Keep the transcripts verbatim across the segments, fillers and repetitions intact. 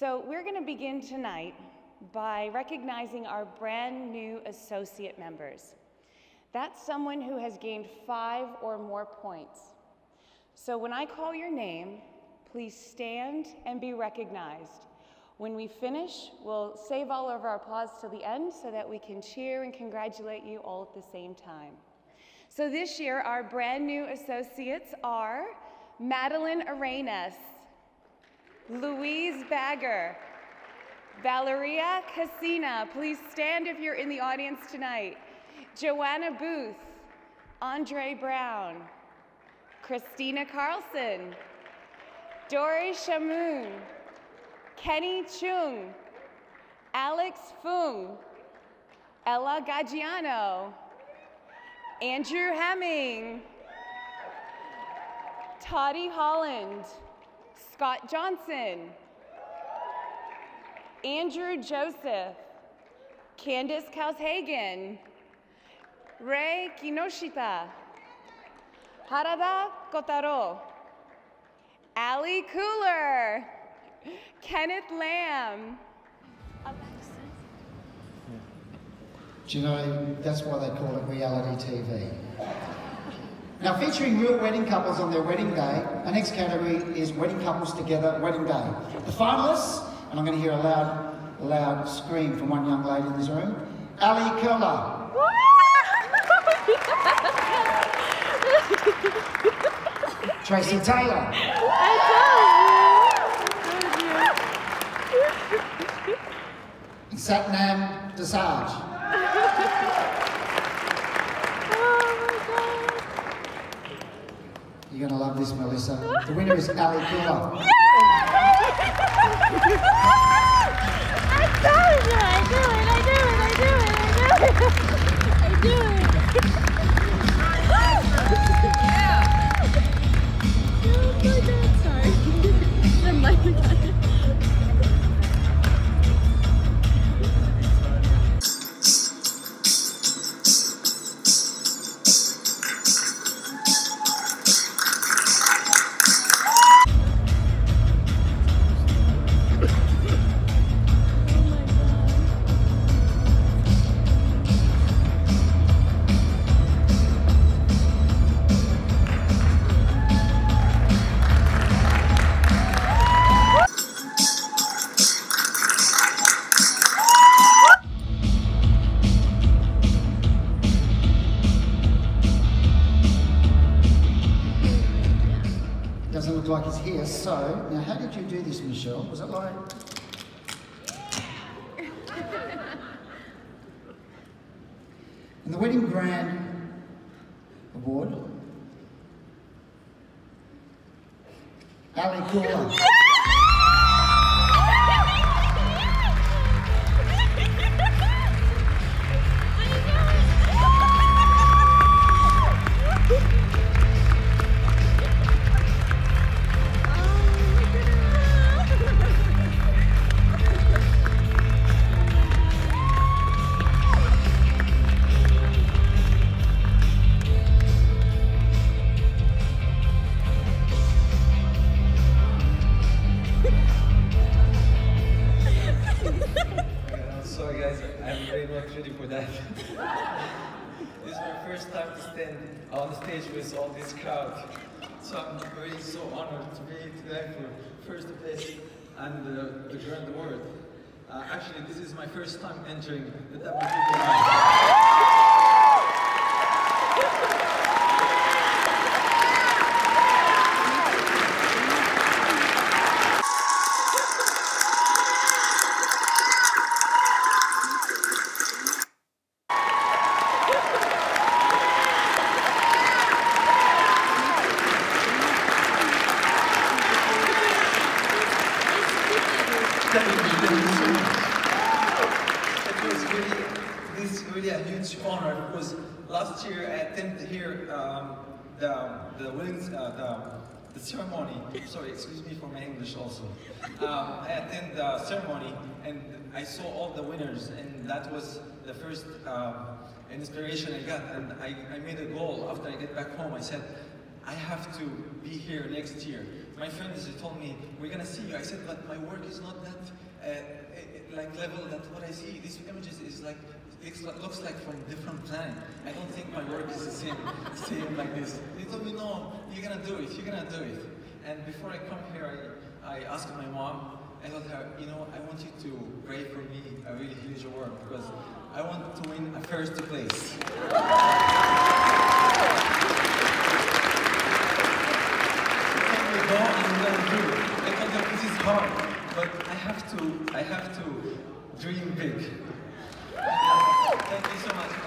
So we're going to begin tonight by recognizing our brand new associate members. That's someone who has gained five or more points. So when I call your name, please stand and be recognized. When we finish, we'll save all of our applause till the end so that we can cheer and congratulate you all at the same time. So this year, our brand new associates are Madeline Arenas, Louise Bagger, Valeria Casina, please stand if you're in the audience tonight, Joanna Booth, Andre Brown, Christina Carlson, Dory Shamoon, Kenny Chung, Alex Fung, Ella Gaggiano, Andrew Hemming, Toddy Holland, Scott Johnson, Andrew Joseph, Candace Kaushagen, Rei Kinoshita, Harada Kotaro, Aly Kuler, Kenneth Lamb. Do you know, that's why they call it reality T V. Now, featuring real wedding couples on their wedding day, our next category is wedding couples together, wedding day. The finalists, and I'm going to hear a loud, a loud scream from one young lady in this room, Aly Kuler. Tracy Taylor. And Satnam Desage. You're going to love this, Melissa. The winner is Aly Kuler. Yeah! I told you! I do it! I do it! I do it! I do it! I do it! Oh my God, sorry. The mic. Doesn't look like it's here, so, now how did you do this, Michelle? Was it like... And the Wedding Grand Award, Aly Kuler. Sorry guys, I'm very not ready for that. This is my first time to stand on the stage with all this crowd. So I'm very so honored to be today for first place and uh, the Grand Award. Uh, actually, this is my first time entering the W P P I. It was really, this is really a huge honor because last year I attended here um, the the weddings, uh, the the ceremony. Sorry, excuse me for my English also. Um, I attended the ceremony and I saw all the winners, and that was the first um, inspiration I got. And I, I made a goal after I get back home. I said, I have to be here next year my friends told me, we're gonna see you. I said, but my work is not that uh, like level that what I see. These images is like, it looks like from different planet. I don't think my work is the same, same like this. They told me, no, you're gonna do it, you're gonna do it. And before I come here, I, I asked my mom, I told her, you know, I want you to pray for me a really huge award because I want to win a first place. Go and we're gonna do it. I told her this is hard, but I have to, I have to dream big. Thank you so much.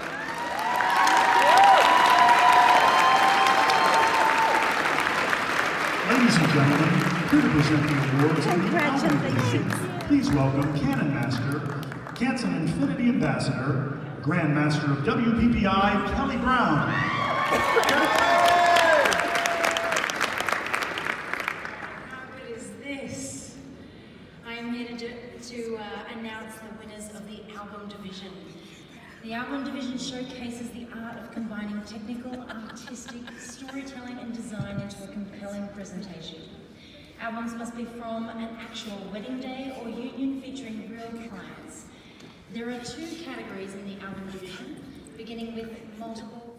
Ladies and gentlemen, here to present the awards for the album division, please welcome Canon Master, Canson Infinity Ambassador, Grand Master of W P P I, Kelly Brown. To uh, announce the winners of the album division. The album division showcases the art of combining technical, artistic, storytelling and design into a compelling presentation. Albums must be from an actual wedding day or union featuring real clients. There are two categories in the album division, beginning with multiple